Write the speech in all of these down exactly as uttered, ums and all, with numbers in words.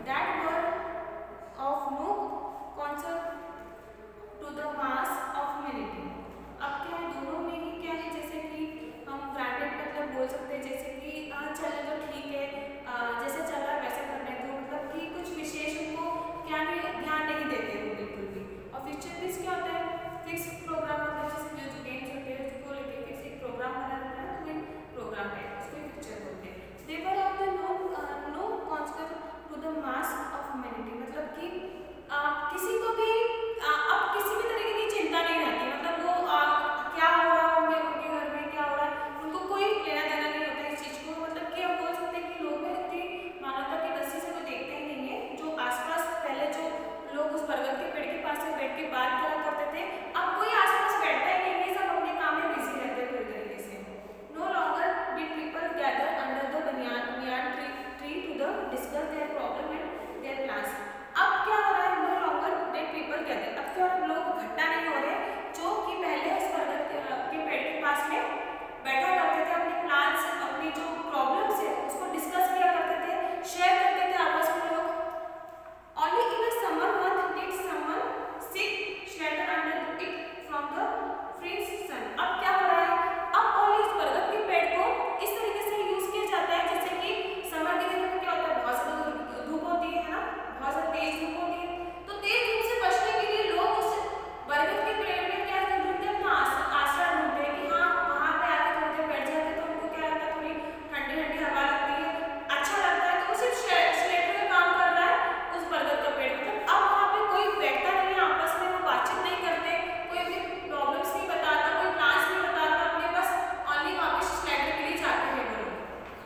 that were of no concern to the mass of humanity। अब क्या है, दोनों में ही क्या है, जैसे कि हम ब्रांडेड मतलब बोल सकते हैं, जैसे कि हाँ चले तो ठीक है, आ, जैसे चल रहा है वैसे करने दो, मतलब कि कुछ विशेष उनको क्या नहीं ध्यान नहीं देते वो बिल्कुल भी। और फ्यूचर दिस क्या होता है, फिक्स प्रोग्राम, मतलब जैसे जो जो गेम्स होते हैं उसको लेके फिक्स एक प्रोग्राम बना रहता है, तो वही प्रोग्राम है, उसको फ्यूचर बोलते हैं। They were of the no no concept to the mass of humanity, मतलब कि आ, किसी को भी आ, अब किसी भी तरीके की चिंता नहीं रहती, मतलब वो आ, क्या हो रहा होंगे उनके घर में, क्या हो रहा है, उनको कोई लेना देना नहीं होता इस चीज को। मतलब कि हम बोल सकते हैं कि लोग में इतनी मानवता की दृष्टि से कोई देखते ही नहीं है। जो आसपास पहले जो लोग उस बरगद के पेड़ के पास में बैठ के बात करा करते थे, अब कोई आसपास बैठता ही नहीं है, सब अपने काम में बिजी रहते हैं पूरी तरीके से। No longer did people gather under the banyan banyan tree tree to the discuss their problem and their plans. अब क्या हो रहा है, no longer did people gather, अब क्या हो रहा है, लोग इकट्ठा नहीं हो रहे जो कि पहले उस बरगद के पेड़ के पास में बैठा करते थे, अपने प्लान्स अपनी जो प्रॉब्लम्स है उसको डिस्कस किया करते थे, शेयर करते थे आपस में लोग। Only in a summer month did someone seek shelter under it from the fresh sun। अब क्या हो रहा है, अब ओनली इस बरगद के पेड़ को इस तरीके से यूज किया जाता है, जैसे कि समर के दिनों में क्या होता है, बहुत ज्यादा धूप होती है ना, बहुत ज्यादा तेज धूप होती है, तो तेज धूप से बचने के लिए लोग उस बरगद के पेड़ में क्या ढूंढते हैं, अपना आश्रय ढूंढते हैं कि हाँ वहाँ पे आके थोड़ी देर बैठ जाते हैं, तो उनको क्या लगता है, थोड़ी ठंडी ठंडी हवा लगती है, अच्छा लगता है, तो वो सिर्फ शेल्टर का काम कर रहा है उस बरगद का पेड़। मतलब अब वहाँ पे कोई बैठता नहीं है, आपस में वो बातचीत नहीं करते, कोई अपनी प्रॉब्लम्स नहीं बताता, कोई प्लान्स नहीं बताता, अपने बस ओनली वहाँ पे शेल्टर के लिए जाते हैं वो लोग।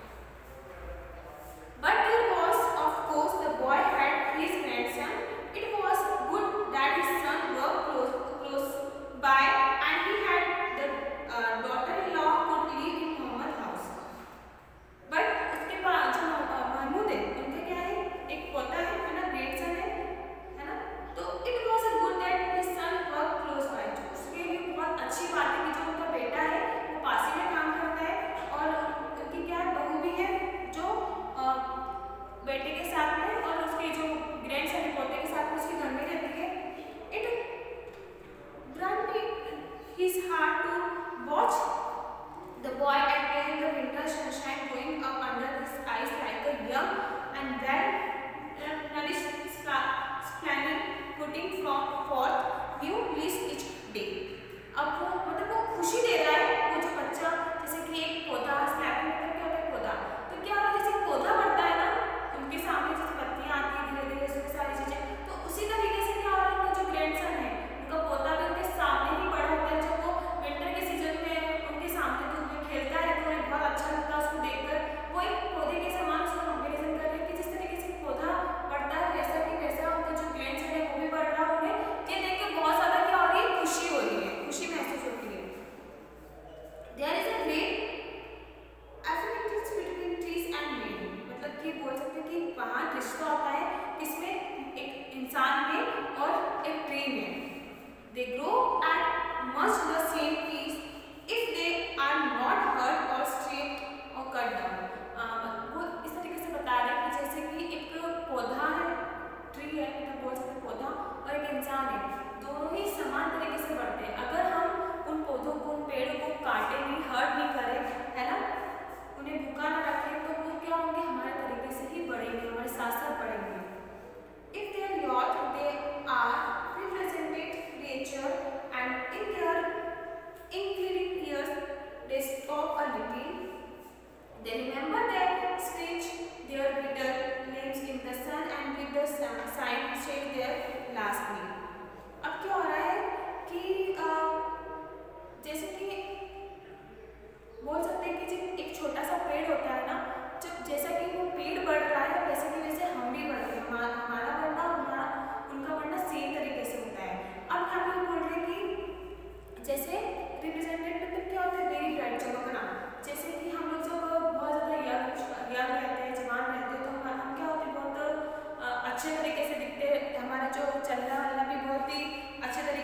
But there was of course the boy had his grandson। It was good that his son worked close close by and he had the uh, daughter-in-law could live in Muhammad house। But उसके बाद जो महमूद है उनके क्या है, एक पोता है है ना, ग्रैंडसन है है ना, तो it was a good that his son work close by, उसके लिए बहुत अच्छी बात है कि जो उनका बेटा है वो पास ही में काम करता है, और उनकी क्या है, बहू भी है जो आ, बेटे के साथ में, और उसके जो ग्रैंडसन है पोते के साथ में उसके घर में रहती है। It granted his heart to watch the boy and play in the winter sunshine growing up under his eyes like a young and well nourished planning putting from forth new leaves each day। अब वो मतलब वो खुशी दे रहा है वो जो बच्चा, जैसे कि एक पौधा स्नैपिंग मतलब क्या होता है पौधा, तो क्या होता है जैसे पौधा बढ़ता है ना, उनके सामने जैसे पत्तियां आती है धीरे धीरे उसमें सारी चीजें, तो उसी तरीके से क्या हो रहा है, उनका जो ग्रैंडसन है उनका पौधा भी उनके सामने ही बड़ा होता है, जब वो विंटर के सीजन में उनके सामने धूप में खेलता है तो उन्हें बहुत अच्छा लगता है उसको देखकर। वो एक पौधे के समान उसको कंपेरिजन कर रहे हैं कि जिस तरीके से पौधा बढ़ता है वैसा कि वैसा उनका जो ग्रैंडसन है वो भी बढ़ रहा है, उन्हें ये देख के बहुत ज्यादा क्या हो रही है, खुशी हो रही है, खुशी महसूस होती है। There is a great affinity between trees and men, मतलब कि बोल सकते हैं कि वहाँ रिश्ता होता है किसमें, एक इंसान में और एक ट्री में। They grow at much the same pace if they are not hurt or stripped or cut down। वो इस तरीके से बता रहे हैं कि जैसे कि एक पौधा है, ट्री है, मतलब बोल सकते पौधा, और एक इंसान है, दोनों ही समान तरीके से बढ़ते हैं। अगर हम उन पौधों को, उन पेड़ों को काटे नहीं, हर्ट नहीं करें, है ना, उन्हें भूखा ना रखें, तो वो क्या होंगे, हमारे तरीके से ही बढ़ेंगे, हमारे साथ साथ बढ़ेंगे। If they are youth, they are represented creature and in their including years they stop a little, they remember their scratch their bitter limbs in the sun and with the sign shake their last meal। अब क्या हो रहा है कि आ, जैसे कि बोल सकते हैं कि जब एक छोटा सा पेड़ होता है ना, जब जैसा कि वो पेड़ बढ़ रहा है वैसे कि वैसे हम भी बढ़ रहे हैं, हमारा हमारा बढ़ना हमारा उनका बढ़ना सेम तरीके से होता है। अब यहाँ पे बोल रहे हैं कि जैसे रिप्रेजेंटेड मतलब क्या होता है, वेरी ब्राइट, चमकना, जैसे कि हम लोग जब बहुत ज़्यादा यंग यंग रहते हैं, जवान रहते हैं, तो हम हम क्या होते हैं, बहुत अच्छे तरीके से दिखते हैं, हमारा जो चलना वलना भी बहुत ही अच्छे तरीके